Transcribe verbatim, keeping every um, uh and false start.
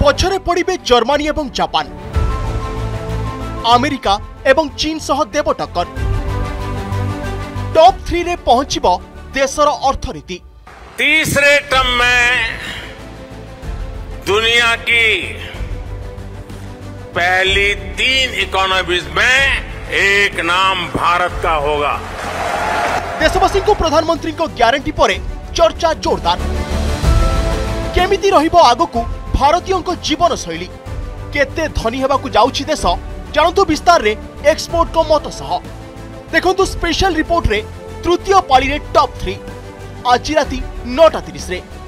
पछरे पड़े जर्मनी एवं Japan, America एवं चीन सह देव टक्कर। टॉप थ्री रे पहुंचब देशर अर्थनीति। तीसरे टर्म में दुनिया की पहली तीन इकोनॉमीज में एक नाम भारत का होगा। देशवासी को प्रधानमंत्री को ग्यारंटी पर चर्चा जोरदार। केमिति रहिबो आगकू भारतीयों को जीवन शैली, केते धनी हेबाकू जाउछि देश, जानतु विस्तार रे एक्सपोर्ट को मत सह। देखंतु स्पेशल रिपोर्ट रे तृतीय पाली रे टॉप थ्री आज राति नौटा तीस रे।